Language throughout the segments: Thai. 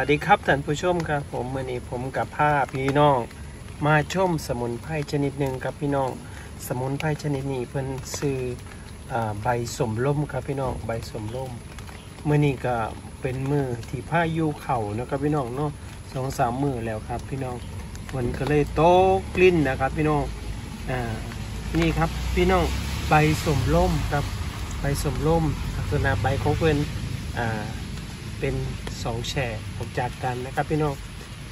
ดีครับท่านผู้ชมครับผมวันนี้ผมกับผ้าพี่น้องมาชมสมุนไพรชนิดหนึ่งครับพี่น้องสมุนไพรชนิดนี้เพิ่นซื้อใบสมร่มครับพี่น้องใบสมร่มเมื่อนี้ก็เป็นมือที่ผ้ายูเข่านะครับพี่น้องเนาะ2-3 มือแล้วครับพี่น้องมันก็เลยโตกลิ้นนะครับพี่น้องนี่ครับพี่น้องใบสมร่มครับใบสมร่มลักษณะใบของเพิ่นเป็น2 แฉกออกจากกันนะครับพี่น้อง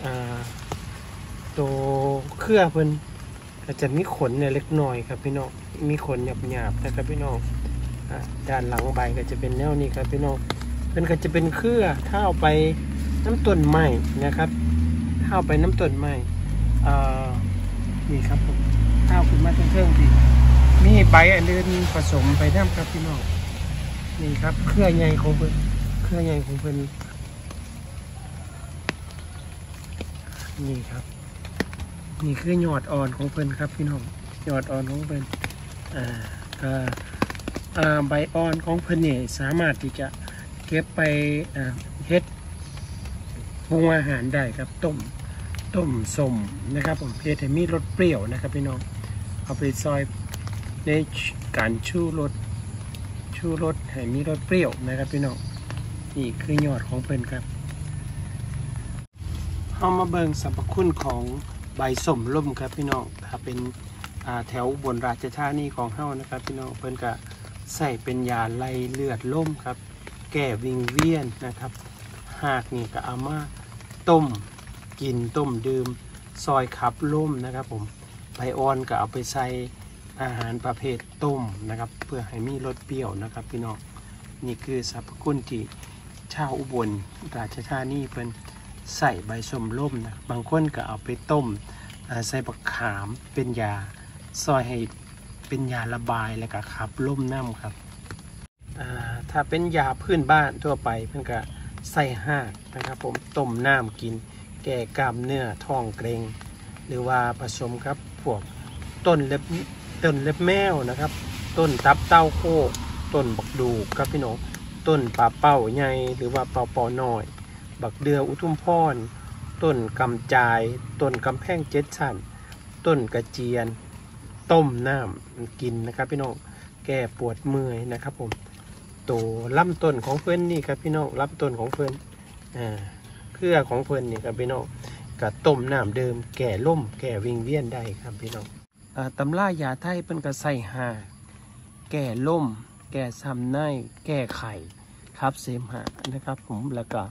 ตัวเครือเพิ่นก็จะมีขนเนี่ยเล็กน้อยครับพี่น้องมีขนหยาบๆนะครับพี่น้องด้านหลังใบก็จะเป็นแนวนี้ครับพี่น้องมันก็จะเป็นเครือถ้าเอาไปน้ำต้นไม้นะครับถ้าเอาไปน้ำต้นไม้นี่ครับผมถ้าเอาขึ้นมาเครื่องดีมีใบอันเดินผสมไปน้ำครับพี่น้องนี่ครับเครือใหญ่ของเพิ่นเครือใหญ่ของเพิ่นนี่ครับนี่คือยอดอ่อนของเพิ่นครับพี่น้องยอดอ่อนของเพิ่นใบอ่อนของเพิ่นนี่สามารถที่จะเก็บไปเฮ็ดปรุงอาหารได้ครับต้มส้มนะครับผมเฮ็ดให้มีรสเปรี้ยวนะครับพี่น้องเอาไปซอยในการชูรสให้มีรสเปรี้ยวนะครับพี่น้องนี่คือยอดของเพิ่นครับเอามาเบิ่งสรรพคุณของใบสมร่มครับพี่น้องถ้าเป็นแถวบนราชธานีของเฮานะครับพี่น้องเพิ่นก็ใส่เป็นยาไล่เลือดล่มครับแก้วิงเวียนนะครับหากนี่ก็เอามาต้มกินต้มดื่มซอยขับล่มนะครับผมใบอ่อนก็เอาไปใส่อาหารประเภทต้มนะครับเพื่อให้มีรสเปรี้ยวนะครับพี่น้องนี่คือสรรพคุณที่ชาวอุบลราชธานีเพิ่นใส่ใบสมร่มนะบางคนก็เอาไปต้มใส่บักขามเป็นยาซอยให้เป็นยาระบายแล้วก็ขับลมน้ำครับถ้าเป็นยาพื้นบ้านทั่วไปเพิ่นก็ใส่หากนะครับผมต้มน้ำกินแก้กล้ามเนื้อท้องเกร็งหรือว่าผสมครับพวกต้นเล็บแมวนะครับต้นตับเต้าโคกต้นบักดูกครับพี่น้องต้นป่าเป้าใหญ่หรือว่าเป่าน้อยบักเดืออุทุมพรต้นกำจายต้นกำแพง7 ชั้นต้นกระเจียนต้มน้ำกินนะครับพี่น้องแก้ปวดเมื่อยนะครับผมตัวลำต้นของเพื่อนนี่ครับพี่น้องลำต้นของเพื่อนเครือของเพื่อนนี่ครับพี่น้องกับต้มน้ำเดิมแก่ล่มแก่วิงเวียนได้ครับพี่น้องตำรายาไทยเป็นกระใส่หาแก่ล่มแก่ซ้ำในแก้ไข่ครับเสมหะนะครับผมแล้วก็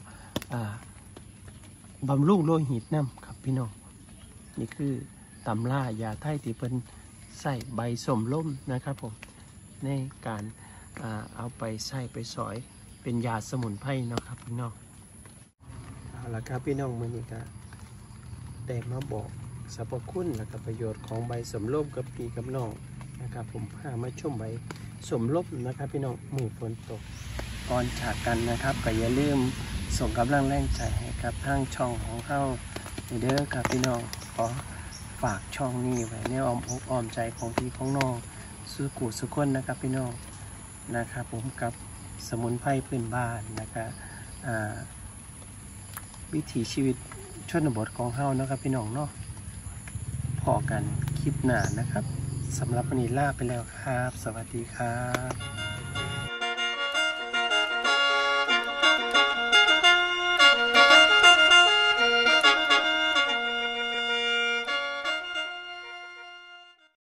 บำรุงโลหิตน้ำครับพี่น้องนี่คือตำรายาไทยที่เป็นใส่ใบสมร่มนะครับผมในการเอาไปใส่ไปสอยเป็นยาสมุนไพรนะครับพี่น้องเอาละครับพี่น้องมื้อนี้ก็ได้มาบอกสรรพคุณและก็ประโยชน์ของใบสมร่มกับพี่กับน้องนะครับผมพามาชมใบสมร่มนะครับพี่น้องมือฝนตกก่อนจากกันนะครับก็อย่าลืมส่งกำลังแรงใจให้กับทางช่องของเฮาเด้อครับพี่น้องขอฝากช่องนี้ไว้ในอ้อมอกอ้อมใจของพี่ของน้องสุขุสุขคนนะครับพี่น้องนะครับผมกับสมุนไพรพื้นบ้านนะครับวิถีชีวิตชนบทของเฮานะครับพี่น้องเนาะพอกันคลิปหน้านะครับสำหรับวันนี้ลาไปแล้วครับสวัสดีครับ